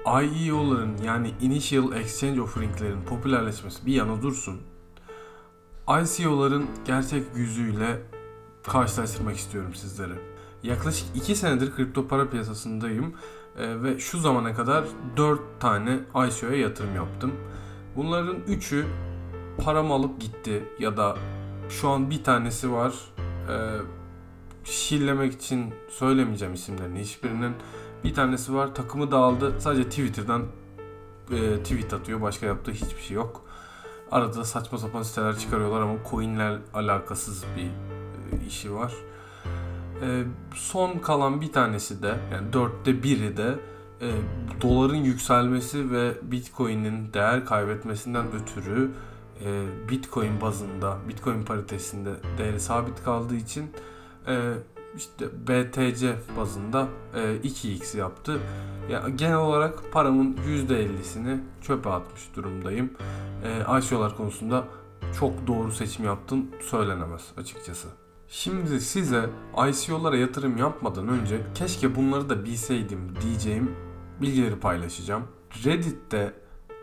IEO'ların yani Initial Exchange Offering'lerin popülerleşmesi bir yana dursun, ICO'ların gerçek yüzüyle karşılaştırmak istiyorum sizlere. Yaklaşık 2 senedir kripto para piyasasındayım ve şu zamana kadar 4 tane ICO'ya yatırım yaptım. Bunların 3'ü paramı alıp gitti ya da şu an bir tanesi var. Şillemek için söylemeyeceğim isimlerini hiçbirinin. Bir tanesi var, takımı dağıldı. Sadece Twitter'dan tweet atıyor. Başka yaptığı hiçbir şey yok. Arada saçma sapan siteler çıkarıyorlar ama coin'ler alakasız bir işi var. Son kalan bir tanesi de, yani 4'te biri de doların yükselmesi ve Bitcoin'in değer kaybetmesinden ötürü Bitcoin bazında, Bitcoin paritesinde değeri sabit kaldığı için işte BTC bazında 2x yaptı. Yani genel olarak paramın %50'sini çöpe atmış durumdayım. ICO'lar konusunda çok doğru seçim yaptım söylenemez açıkçası. Şimdi size ICO'lara yatırım yapmadan önce keşke bunları da bilseydim diyeceğim bilgileri paylaşacağım. Reddit'te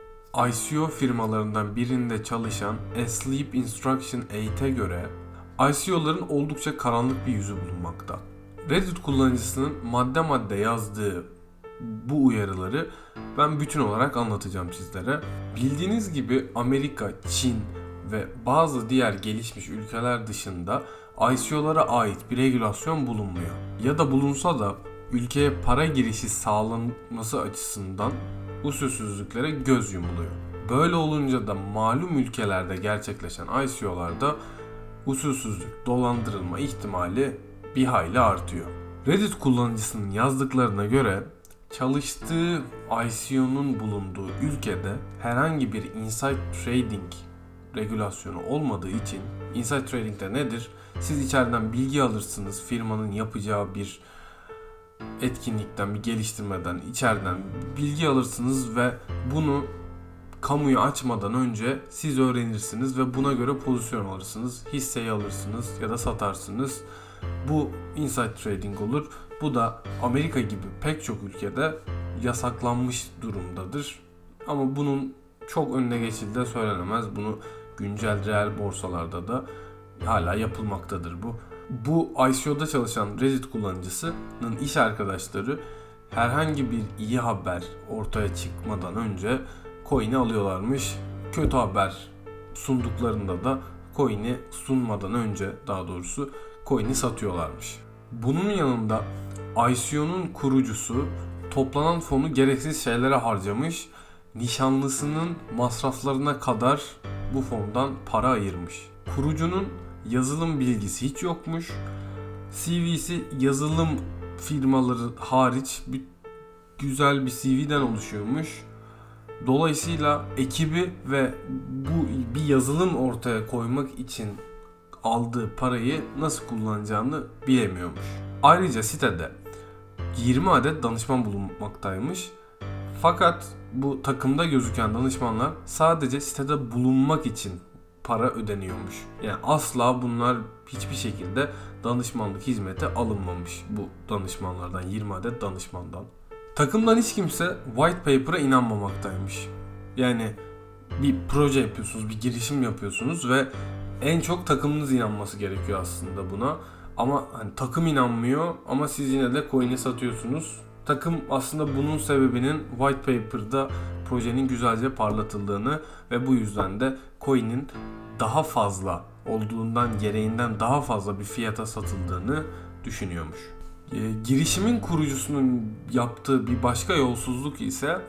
ICO firmalarından birinde çalışan Asleep Instruction 8'e göre ICO'ların oldukça karanlık bir yüzü bulunmakta. Reddit kullanıcısının madde madde yazdığı bu uyarıları ben bütün olarak anlatacağım sizlere. Bildiğiniz gibi Amerika, Çin ve bazı diğer gelişmiş ülkeler dışında ICO'lara ait bir regülasyon bulunmuyor. Ya da bulunsa da ülkeye para girişi sağlanması açısından usulsüzlüklere göz yumuluyor. Böyle olunca da malum ülkelerde gerçekleşen ICO'larda usulsüzlük, dolandırılma ihtimali bir hayli artıyor. Reddit kullanıcısının yazdıklarına göre çalıştığı ICO'nun bulunduğu ülkede herhangi bir inside trading regülasyonu olmadığı için, inside trading de nedir? Siz içeriden bilgi alırsınız, firmanın yapacağı bir etkinlikten, bir geliştirmeden içeriden bilgi alırsınız ve bunu kamuya açmadan önce siz öğrenirsiniz ve buna göre pozisyon alırsınız, hisseyi alırsınız ya da satarsınız. Bu inside trading olur. Bu da Amerika gibi pek çok ülkede yasaklanmış durumdadır. Ama bunun çok önüne geçildiği de söylenemez. Bunu güncel reel borsalarda da hala yapılmaktadır bu. Bu ICO'da çalışan Reddit kullanıcısının iş arkadaşları herhangi bir iyi haber ortaya çıkmadan önce coin'i alıyorlarmış. Kötü haber sunduklarında da coin'i sunmadan önce daha doğrusu coin'i satıyorlarmış. Bunun yanında ICO'nun kurucusu toplanan fonu gereksiz şeylere harcamış, nişanlısının masraflarına kadar bu fondan para ayırmış. Kurucunun yazılım bilgisi hiç yokmuş. CV'si yazılım firmaları hariç güzel bir CV'den oluşuyormuş. Dolayısıyla ekibi ve bu bir yazılım ortaya koymak için aldığı parayı nasıl kullanacağını bilemiyormuş. Ayrıca sitede 20 adet danışman bulunmaktaymış. Fakat bu takımda gözüken danışmanlar sadece sitede bulunmak için para ödeniyormuş. Yani asla bunlar hiçbir şekilde danışmanlık hizmeti alınmamış bu danışmanlardan, 20 adet danışmandan. Takımdan hiç kimse white paper'a inanmamaktaymış. Yani bir proje yapıyorsunuz, bir girişim yapıyorsunuz ve en çok takımınız inanması gerekiyor aslında buna. Ama hani takım inanmıyor ama siz yine de coin'i satıyorsunuz. Takım aslında bunun sebebinin white paper'da projenin güzelce parlatıldığını ve bu yüzden de coin'in daha fazla olduğundan, gereğinden daha fazla bir fiyata satıldığını düşünüyormuş. Girişimin kurucusunun yaptığı bir başka yolsuzluk ise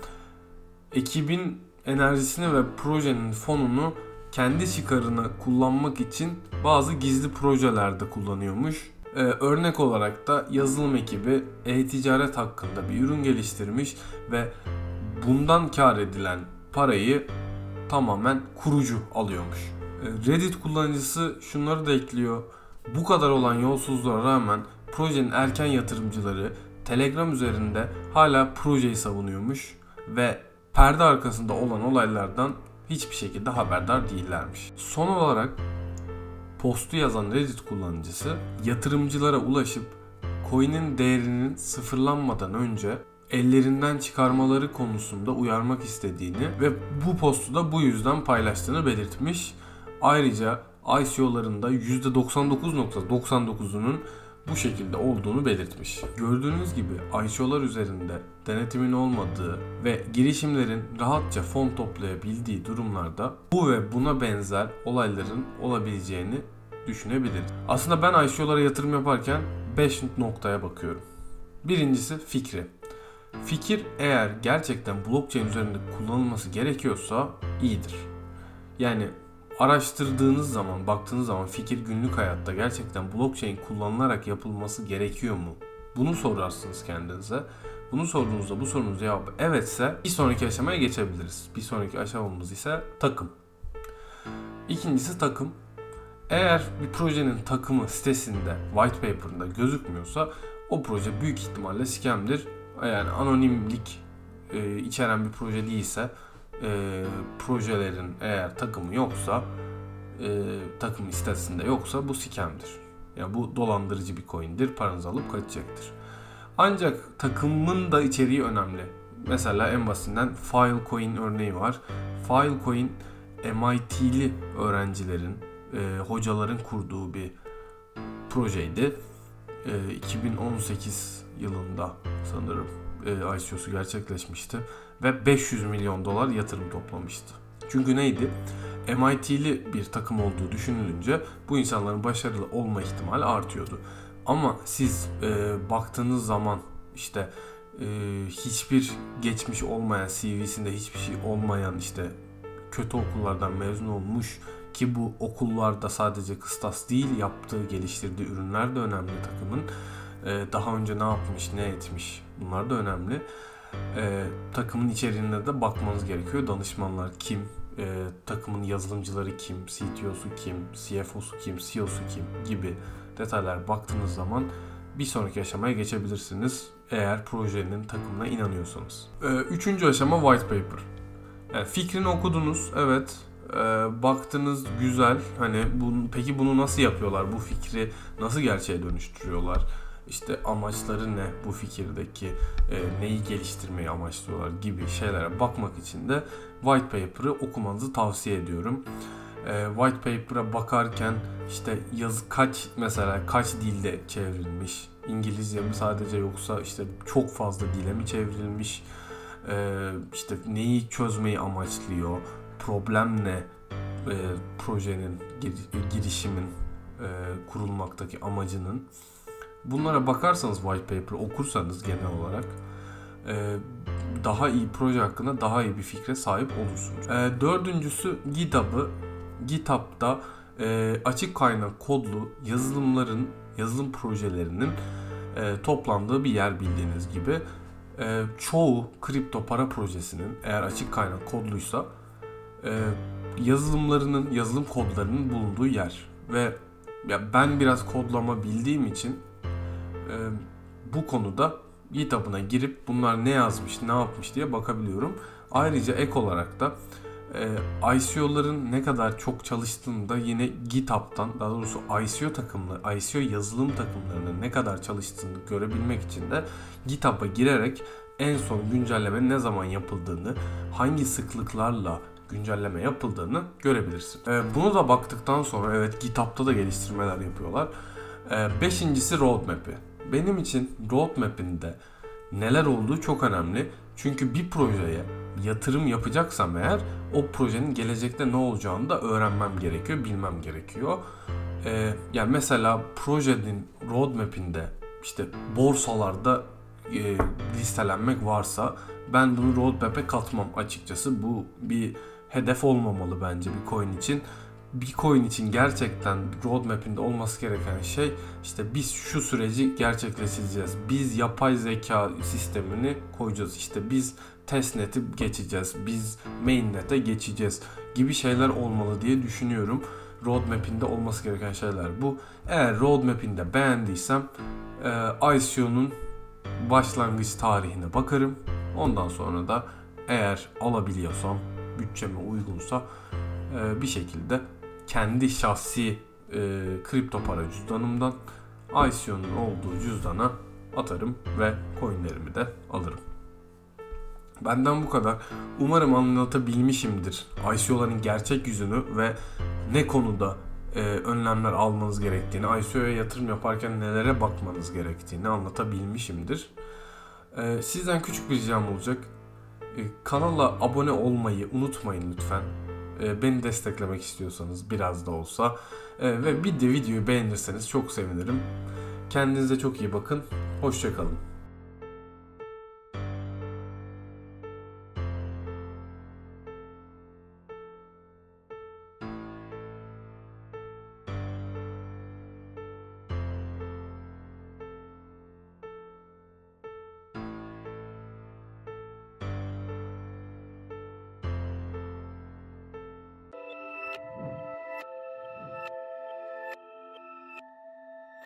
ekibin enerjisini ve projenin fonunu kendi çıkarına kullanmak için bazı gizli projelerde kullanıyormuş. Örnek olarak da yazılım ekibi e-ticaret hakkında bir ürün geliştirmiş ve bundan kar edilen parayı tamamen kurucu alıyormuş. Reddit kullanıcısı şunları da ekliyor. Bu kadar olan yolsuzluğa rağmen projenin erken yatırımcıları Telegram üzerinde hala projeyi savunuyormuş ve perde arkasında olan olaylardan hiçbir şekilde haberdar değillermiş. Son olarak postu yazan Reddit kullanıcısı yatırımcılara ulaşıp coin'in değerinin sıfırlanmadan önce ellerinden çıkarmaları konusunda uyarmak istediğini ve bu postu da bu yüzden paylaştığını belirtmiş. Ayrıca ICO'ların da %99.99'unun bu şekilde olduğunu belirtmiş. Gördüğünüz gibi ICO'lar üzerinde denetimin olmadığı ve girişimlerin rahatça fon toplayabildiği durumlarda bu ve buna benzer olayların olabileceğini düşünebiliriz. Aslında ben ICO'lara yatırım yaparken 5 noktaya bakıyorum. Birincisi fikri. Fikir eğer gerçekten blockchain üzerinde kullanılması gerekiyorsa iyidir. Yani araştırdığınız zaman, baktığınız zaman fikir günlük hayatta gerçekten blockchain kullanılarak yapılması gerekiyor mu? Bunu sorarsınız kendinize. Bunu sorduğunuzda bu sorunun cevabı evetse bir sonraki aşamaya geçebiliriz. Bir sonraki aşamamız ise takım. İkincisi takım. Eğer bir projenin takımı sitesinde, white paper'ında gözükmüyorsa o proje büyük ihtimalle scam'dir. Yani anonimlik içeren bir proje değilse, projelerin eğer takımı yoksa, takım sitesinde yoksa bu scam'dir. Yani bu dolandırıcı bir coin'dir, paranızı alıp kaçacaktır. Ancak takımın da içeriği önemli. Mesela en basitinden Filecoin örneği var. Filecoin MIT'li öğrencilerin, hocaların kurduğu bir projeydi. 2018 yılında sanırım ICO'su gerçekleşmişti ve 500 milyon dolar yatırım toplamıştı. Çünkü neydi? MIT'li bir takım olduğu düşünülünce bu insanların başarılı olma ihtimali artıyordu. Ama siz baktığınız zaman işte hiçbir geçmiş olmayan, CV'sinde hiçbir şey olmayan, işte kötü okullardan mezun olmuş ki bu okullarda sadece kıstas değil, yaptığı, geliştirdiği ürünler de önemli takımın. Daha önce ne yapmış, ne etmiş, bunlar da önemli. Takımın içeriğine de bakmanız gerekiyor. Danışmanlar kim, takımın yazılımcıları kim, CTO'su kim, CFO'su kim, CEO'su kim gibi detaylar baktığınız zaman bir sonraki aşamaya geçebilirsiniz eğer projenin takımına inanıyorsanız. Üçüncü aşama white paper. Yani fikrini okudunuz, evet. Baktınız güzel. Hani peki bunu nasıl yapıyorlar? Bu fikri nasıl gerçeğe dönüştürüyorlar? İşte amaçları ne bu fikirdeki? Neyi geliştirmeyi amaçlıyorlar gibi şeylere bakmak için de white paper'ı okumanızı tavsiye ediyorum. White paper'a bakarken işte yazı kaç dilde çevrilmiş? İngilizce mi sadece, yoksa işte çok fazla dile mi çevrilmiş? İşte neyi çözmeyi amaçlıyor? Problem ne? Projenin, girişimin kurulmaktaki amacının. Bunlara bakarsanız, white paper okursanız genel olarak daha iyi proje hakkında daha iyi bir fikre sahip olursunuz. Dördüncüsü GitHub'ı. GitHub'da açık kaynak kodlu yazılım projelerinin toplandığı bir yer bildiğiniz gibi. Çoğu kripto para projesinin eğer açık kaynak kodluysa yazılım kodlarının bulunduğu yer ve ben biraz kodlama bildiğim için bu konuda GitHub'ına girip bunlar ne yazmış, ne yapmış diye bakabiliyorum. Ayrıca ek olarak da ICO'ların ne kadar çok çalıştığını da yine GitHub'dan, daha doğrusu ICO yazılım takımlarının ne kadar çalıştığını görebilmek için de GitHub'a girerek en son güncellemenin ne zaman yapıldığını, hangi sıklıklarla güncelleme yapıldığını görebilirsin. Bunu da baktıktan sonra evet, GitHub'da da geliştirmeler yapıyorlar. Beşincisi roadmap'i. Benim için roadmap'in de neler olduğu çok önemli. Çünkü bir projeye yatırım yapacaksam eğer o projenin gelecekte ne olacağını da öğrenmem gerekiyor, bilmem gerekiyor. Yani mesela projenin roadmap'inde işte borsalarda listelenmek varsa ben bunu roadmap'e katmam açıkçası. Bu bir hedef olmamalı bence bir coin için. Bir coin için gerçekten roadmap'inde olması gereken şey işte biz şu süreci gerçekleştireceğiz. Biz yapay zeka sistemini koyacağız. İşte biz testnet'i geçeceğiz. Biz mainnet'e geçeceğiz gibi şeyler olmalı diye düşünüyorum. Roadmap'inde olması gereken şeyler bu. Eğer roadmap'inde beğendiysem ICO'nun başlangıç tarihine bakarım. Ondan sonra da eğer alabiliyorsam, bütçeme uygunsa bir şekilde kendi şahsi kripto para cüzdanımdan ICO'nun olduğu cüzdana atarım ve coinlerimi de alırım. Benden bu kadar. Umarım anlatabilmişimdir ICO'ların gerçek yüzünü ve ne konuda önlemler almanız gerektiğini, ICO'ya yatırım yaparken nelere bakmanız gerektiğini anlatabilmişimdir. Sizden küçük bir ricam olacak. Kanala abone olmayı unutmayın lütfen. Beni desteklemek istiyorsanız biraz da olsa. Ve bir de videoyu beğenirseniz çok sevinirim. Kendinize çok iyi bakın. Hoşça kalın.